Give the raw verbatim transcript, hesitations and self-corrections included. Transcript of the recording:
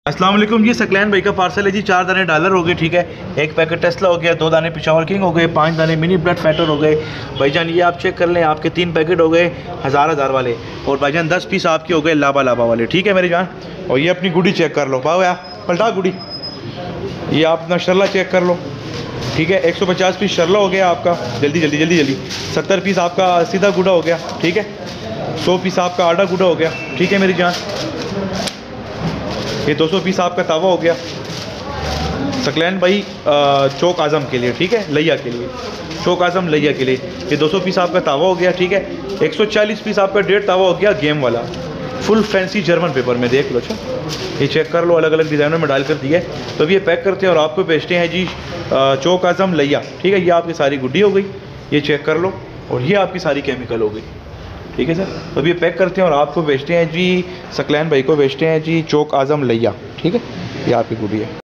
अस्सलाम वालेकुम जी, सकलैन भाई का पार्सल है जी। चार दाने डॉलर हो गए, ठीक है। एक पैकेट टेस्ला हो गया, दो दाने पिशावर किंग हो गए, पांच दाने मिनी ब्लड फैटर हो गए। भाईजान ये आप चेक कर लें, आपके तीन पैकेट हो गए हज़ार हज़ार वाले, और भाईजान दस पीस आपके हो गए लाबा लाबा वाले, ठीक है मेरी जान। और ये अपनी गुड़ी चेक कर लो, पाओ यार पलटा गुड़ी, ये आप अपना शरला चेक कर लो, ठीक है। एक सौ पचास पीस शरला हो गया आपका, जल्दी जल्दी जल्दी जल्दी। सत्तर पीस आपका सीधा गुड़ा हो गया, ठीक है। सौ पीस आपका आडा गुड़ा हो गया, ठीक है मेरी जान। ये दो सौ पीस आपका तावा हो गया सकलैन भाई चौक आज़म के लिए, ठीक है, लिया के लिए, चौक आज़म लिया के लिए। ये दो सौ पीस आपका तावा हो गया, ठीक है। एक सौ चालीस पीस आपका डेढ़ तावा हो गया गेम वाला, फुल फैंसी जर्मन पेपर में, देख लो। अच्छा ये चेक कर लो, अलग अलग डिज़ाइनों में डाल कर दिया है। तो अब ये पैक करते हैं और आपको भेजते हैं जी चौक आज़म लिया, ठीक है। ये आपकी सारी गुड्डी हो गई, ये चेक कर लो, और ये आपकी सारी केमिकल हो गई, ठीक है सर। तो अभी पैक करते हैं और आपको भेजते हैं जी सकलैन भाई को भेजते हैं जी चौक आज़म लिया, ठीक है। ये आपकी गुड़ी है।